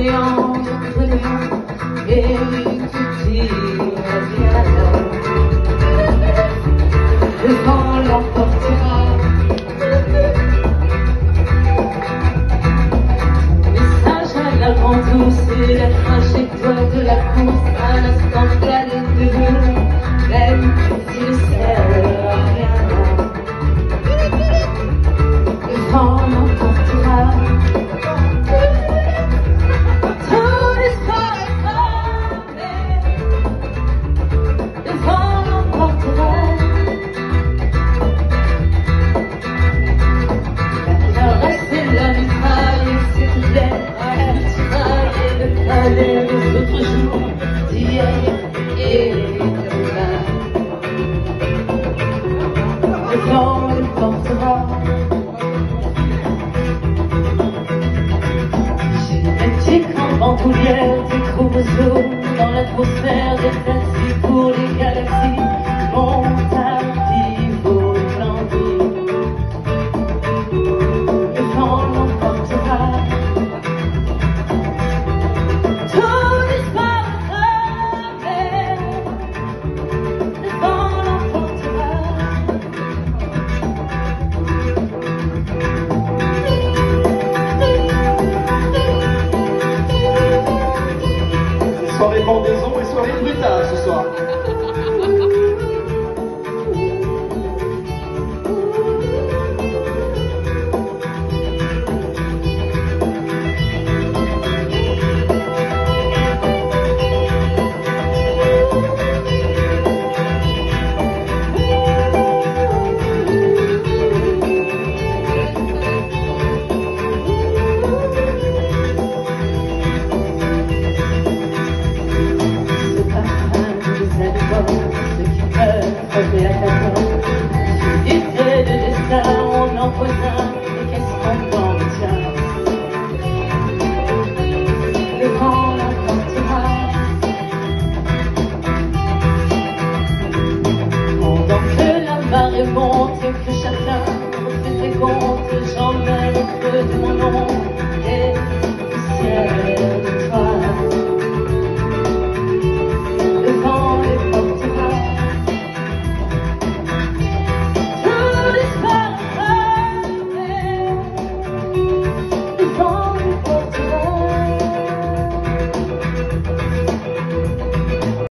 entre nous et tout ira bien. Le vent l'emportera. Message à la grande douce et la trajectoire de la course, un instant d'aller debout, même si le ciel à rien. Le vent l'emportera. Tout l'espoir est fermé. Le vent l'emportera. La reste c'est la mitraille, s'il te plaît, la mitraille et le palais des autres jours, d'hier et demain. Le vent le portera. Génétique en bandoulière, des chromosomes dans l'atmosphère, des plastiques pour les